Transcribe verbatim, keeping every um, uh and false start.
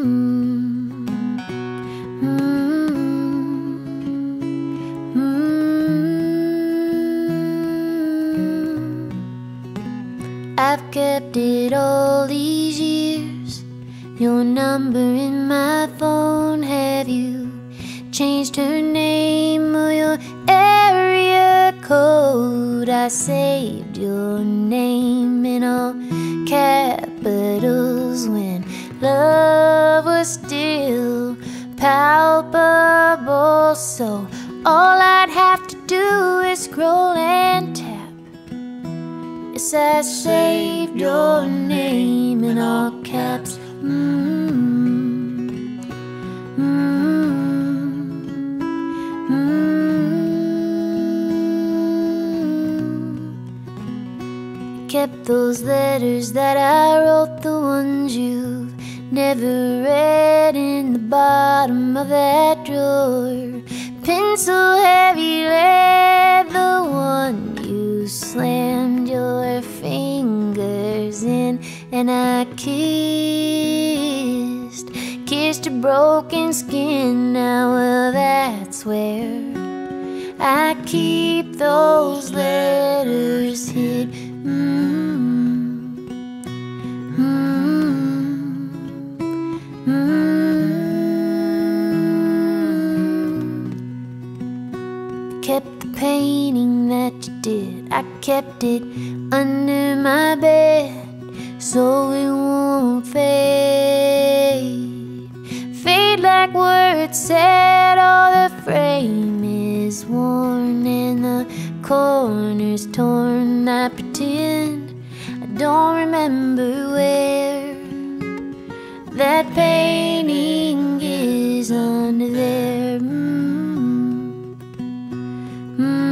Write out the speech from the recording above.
I've kept it all these years, your number in my phone. Have you changed her name or your area code? I saved your name in all capitals when love was still palpable. So all I'd have to do is scroll and tap. Yes, I saved your name in all caps. Mm-hmm. Mm-hmm. Mm-hmm. Kept those letters that I wrote, the ones you've never read, in the bottom of that drawer. Pencil heavy lead, the one you slammed your fingers in, and I kissed, kissed your broken skin. Now, well, that's where I keep those letters hid. Mm-hmm. Mm-hmm. Mm-hmm. Kept the painting that you did, I kept it under my bed so it won't fade. Fade like words said. Oh, the frame is worn and the corners torn. I pretend I don't remember where that painting is under there. Mm-hmm. Mm-hmm.